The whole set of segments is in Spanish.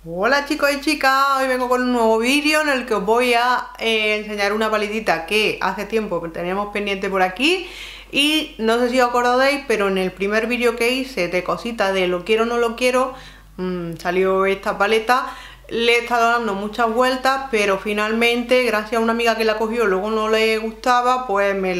Hola chicos y chicas, hoy vengo con un nuevo vídeo en el que os voy a enseñar una paletita que hace tiempo que teníamos pendiente por aquí. Y no sé si os acordáis, pero en el primer vídeo que hice de cositas de lo quiero o no lo quiero, salió esta paleta. Le he estado dando muchas vueltas, pero finalmente, gracias a una amiga que la cogió, luego no le gustaba, pues me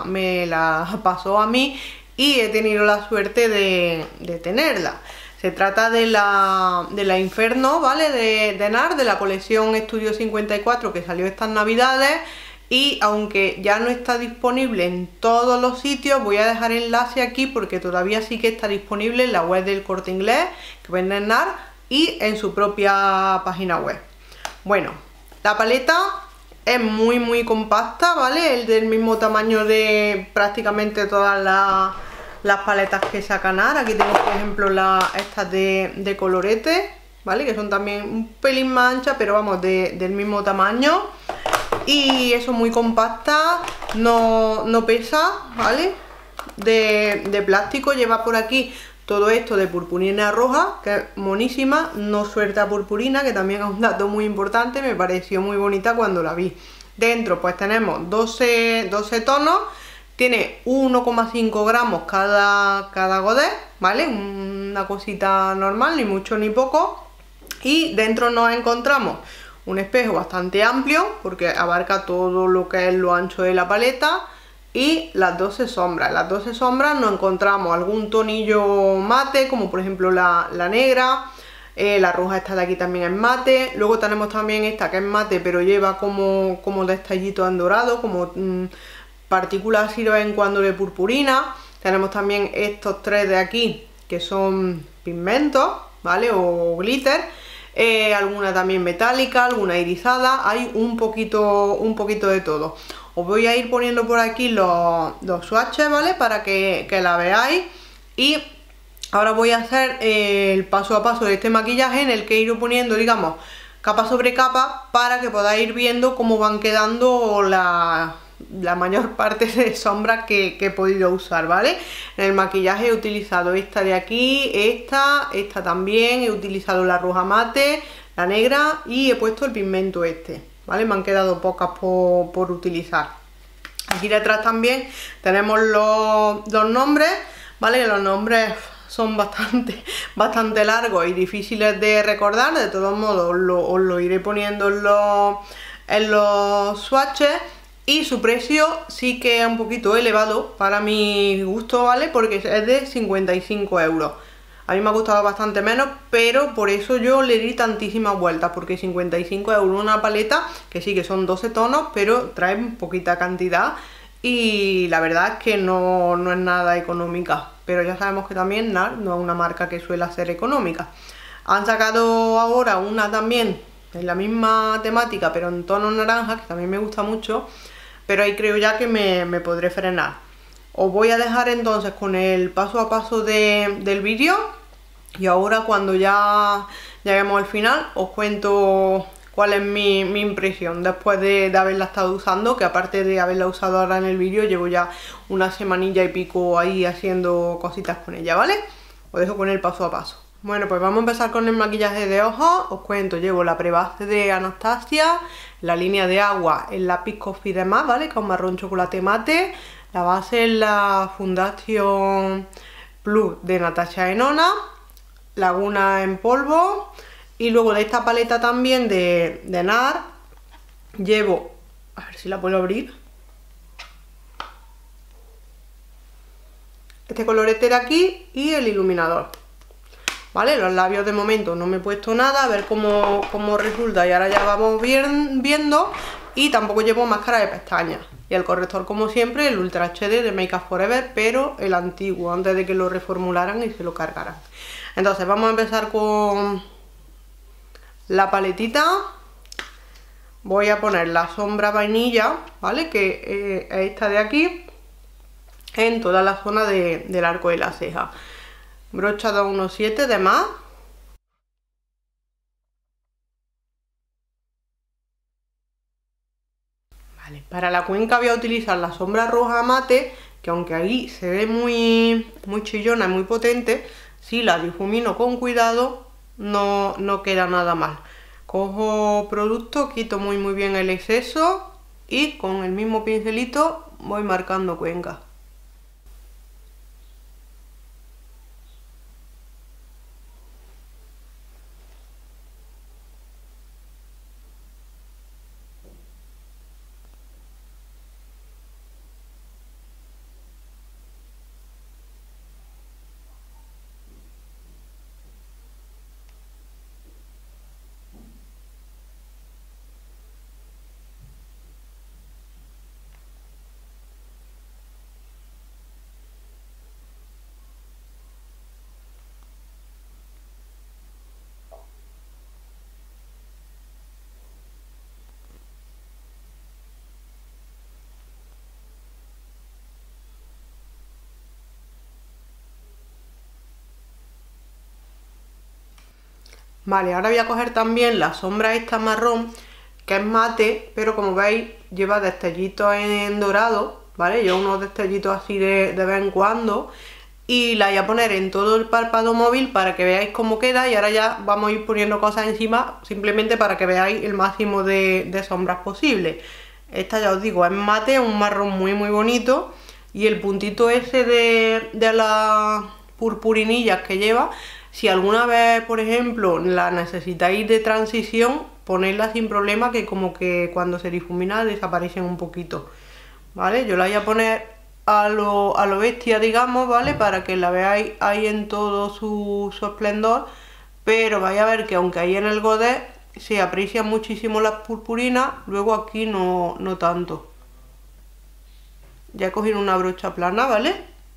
la pasó a mí y he tenido la suerte de tenerla. Se trata de la Inferno, ¿vale? De NARS, de la colección Estudio 54 que salió estas navidades. Y aunque ya no está disponible en todos los sitios, voy a dejar enlace aquí porque todavía sí que está disponible en la web del Corte Inglés, que vende NARS, y en su propia página web. Bueno, la paleta es muy compacta, ¿vale? Es del mismo tamaño de prácticamente todas las paletas que saca NARS. Aquí tengo por ejemplo estas de colorete, ¿vale? Que son también un pelín más anchas, pero vamos, del mismo tamaño. Y eso, muy compacta, no pesa, ¿vale? De plástico, lleva por aquí todo esto de purpurina roja, que es monísima, no suelta purpurina, que también es un dato muy importante, me pareció muy bonita cuando la vi. Dentro pues tenemos 12 tonos. Tiene 1,5 gramos cada godet, ¿vale? Una cosita normal, ni mucho ni poco. Y dentro nos encontramos un espejo bastante amplio, porque abarca todo lo que es lo ancho de la paleta. Y las 12 sombras. En las 12 sombras nos encontramos algún tonillo mate, como por ejemplo la negra. La roja esta de aquí también es mate. Luego tenemos también esta que es mate, pero lleva como destellitos en dorado, como partículas así de vez en cuando de purpurina. Tenemos también estos tres de aquí que son pigmentos, ¿vale? O glitter. Alguna también metálica, alguna irisada. Hay un poquito de todo. Os voy a ir poniendo por aquí los swatches, ¿vale? Para que la veáis. Y ahora voy a hacer el paso a paso de este maquillaje, en el que he ido poniendo, digamos, capa sobre capa, para que podáis ir viendo cómo van quedando la mayor parte de sombras que he podido usar, ¿vale? En el maquillaje he utilizado esta de aquí, esta también, he utilizado la roja mate, la negra, y he puesto el pigmento este, ¿vale? Me han quedado pocas por utilizar. Aquí detrás también tenemos los nombres, ¿vale? Los nombres son bastante largos y difíciles de recordar. De todos modos os lo iré poniendo en los swatches. Y su precio sí que es un poquito elevado para mi gusto, ¿vale? Porque es de 55 euros. A mí me ha costado bastante menos, pero por eso yo le di tantísimas vueltas, porque 55 euros una paleta, que sí que son 12 tonos, pero trae poquita cantidad y la verdad es que no es nada económica. Pero ya sabemos que también NARS no es una marca que suele ser económica. Han sacado ahora una también en la misma temática, pero en tono naranja, que también me gusta mucho, pero ahí creo ya que me podré frenar. Os voy a dejar entonces con el paso a paso del vídeo, y ahora cuando ya lleguemos al final os cuento cuál es mi impresión después de haberla estado usando, que aparte de haberla usado ahora en el vídeo, llevo ya una semanilla y pico ahí haciendo cositas con ella, ¿vale? Os dejo con el paso a paso. Bueno, pues vamos a empezar con el maquillaje de ojos. Os cuento, llevo la prebase de Anastasia, la línea de agua en lápiz Coffee de más, ¿vale? Con marrón chocolate mate. La base es la Foundation Plus de Natasha Denona, Laguna en polvo. Y luego de esta paleta también de NARS llevo, a ver si la puedo abrir, este colorete de aquí y el iluminador. ¿Vale? Los labios de momento no me he puesto nada, a ver cómo resulta, y ahora ya vamos viendo. Y tampoco llevo máscara de pestañas. Y el corrector, como siempre, el Ultra HD de Make Up For Ever, pero el antiguo, antes de que lo reformularan y se lo cargaran. Entonces vamos a empezar con la paletita. Voy a poner la sombra vainilla, ¿vale? Que es esta de aquí, en toda la zona del arco de la ceja. Brocha 217 de más. Vale, para la cuenca voy a utilizar la sombra roja mate, que aunque ahí se ve muy chillona y muy potente, si la difumino con cuidado no queda nada mal. Cojo producto, quito muy bien el exceso y con el mismo pincelito voy marcando cuencas. Vale, ahora voy a coger también la sombra esta marrón, que es mate, pero como veis lleva destellitos en dorado, ¿vale? Lleva unos destellitos así de vez en cuando. Y la voy a poner en todo el párpado móvil para que veáis cómo queda. Y ahora ya vamos a ir poniendo cosas encima, simplemente para que veáis el máximo de sombras posible. Esta ya os digo, es mate, un marrón muy bonito. Y el puntito ese de las purpurinillas que lleva, si alguna vez, por ejemplo, la necesitáis de transición, ponedla sin problema, que como que cuando se difumina desaparecen un poquito, ¿vale? Yo la voy a poner a lo bestia, digamos, ¿vale? Para que la veáis ahí en todo su esplendor, pero vais a ver que aunque ahí en el godet se aprecian muchísimo las purpurinas, luego aquí no tanto. Ya he cogido una brocha plana, ¿vale?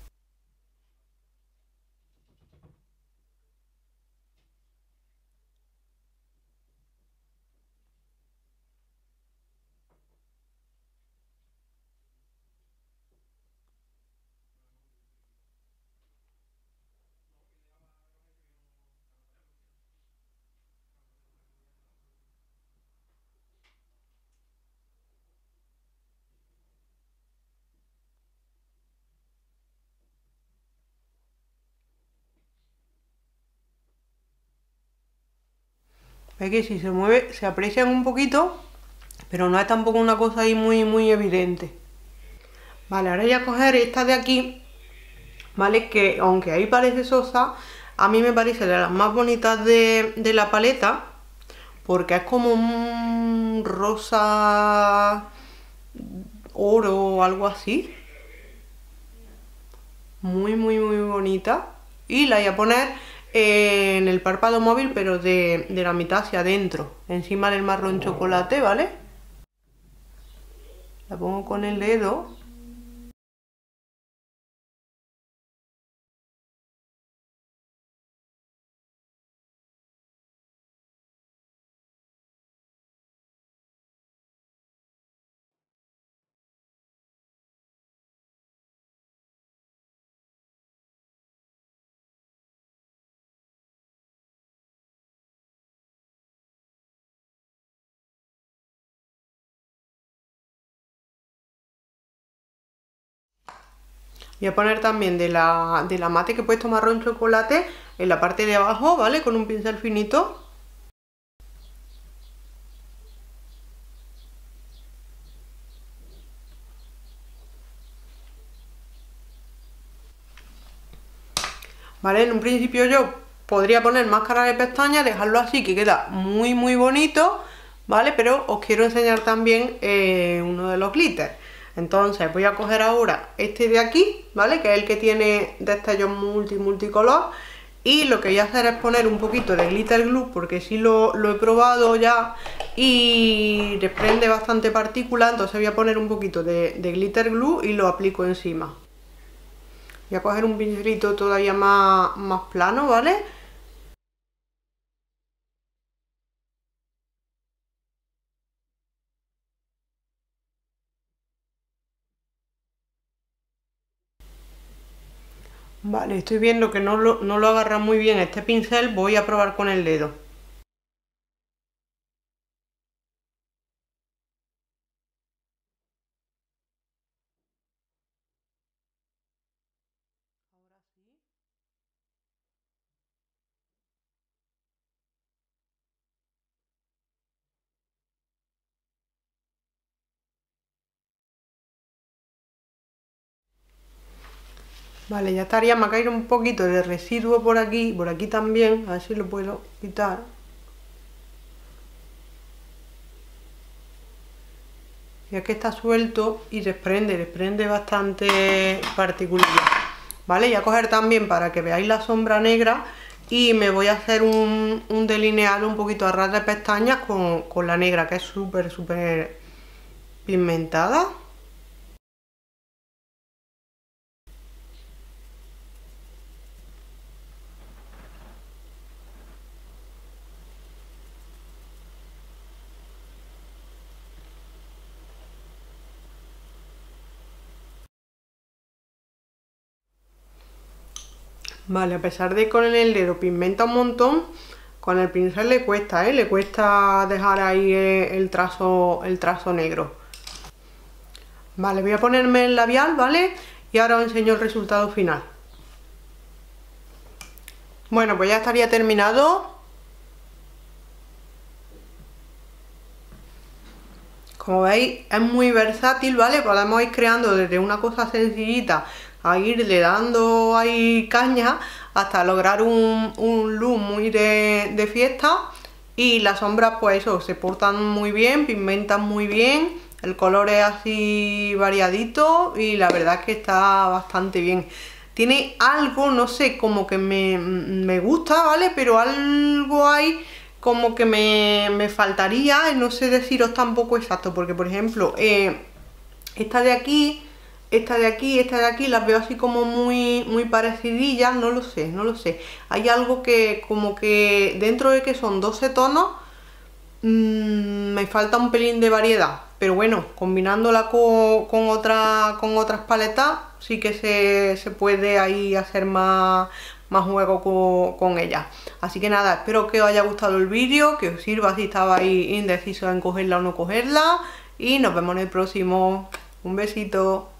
Veis que si se mueve se aprecian un poquito, pero no es tampoco una cosa ahí muy evidente. Vale, ahora voy a coger esta de aquí, ¿vale? Que aunque ahí parece sosa, a mí me parece de las más bonitas de la paleta, porque es como un rosa oro o algo así. Muy bonita. Y la voy a poner en el párpado móvil, pero de la mitad hacia adentro, encima del marrón chocolate, ¿vale? La pongo con el dedo. Voy a poner también de la mate que he puesto marrón chocolate en la parte de abajo, ¿vale? Con un pincel finito. ¿Vale? En un principio yo podría poner máscara de pestañas, dejarlo así, que queda muy bonito, ¿vale? Pero os quiero enseñar también uno de los glitters. Entonces voy a coger ahora este de aquí, ¿vale? Que es el que tiene destellos multicolor. Y lo que voy a hacer es poner un poquito de glitter glue, porque sí lo he probado ya y desprende bastante partícula. Entonces voy a poner un poquito de glitter glue y lo aplico encima. Voy a coger un pincelito todavía más plano, ¿vale? Vale, estoy viendo que no lo agarra muy bien este pincel, voy a probar con el dedo. Vale, ya estaría, me ha caído un poquito de residuo por aquí también, a ver si lo puedo quitar. Y es que está suelto y desprende bastante partículas. Vale, y a coger también para que veáis la sombra negra y me voy a hacer un delineado un poquito a ras de pestañas con la negra, que es súper pigmentada. Vale, a pesar de que con el dedo pigmenta un montón, con el pincel le cuesta, le cuesta dejar ahí el trazo negro. Vale, voy a ponerme el labial, ¿vale? Y ahora os enseño el resultado final. Bueno, pues ya estaría terminado. Como veis, es muy versátil, ¿vale? Podemos ir creando desde una cosa sencillita a irle dando ahí caña hasta lograr un look muy de fiesta. Y las sombras, pues eso, se portan muy bien, pigmentan muy bien, el color es así variadito y la verdad es que está bastante bien. Tiene algo, no sé, como que me gusta, ¿vale? Pero algo hay como que me faltaría, no sé deciros tampoco exacto, porque por ejemplo, esta de aquí, esta de aquí, las veo así como muy parecidillas, no lo sé. Hay algo que como que dentro de que son 12 tonos, me falta un pelín de variedad, pero bueno, combinándola con otras paletas, sí que se puede ahí hacer más juego con ella. Así que nada, espero que os haya gustado el vídeo, que os sirva si estabais indecisos en cogerla o no cogerla, y nos vemos en el próximo. Un besito.